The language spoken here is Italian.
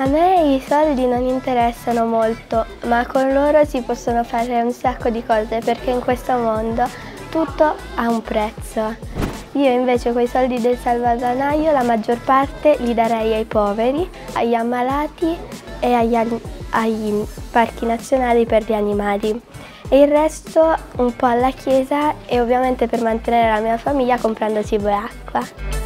me i soldi non interessano molto, ma con loro si possono fare un sacco di cose perché in questo mondo tutto ha un prezzo. Io invece con i soldi del salvadanaio la maggior parte li darei ai poveri, agli ammalati e ai parchi nazionali per gli animali. E il resto un po' alla chiesa e ovviamente per mantenere la mia famiglia comprando cibo e acqua.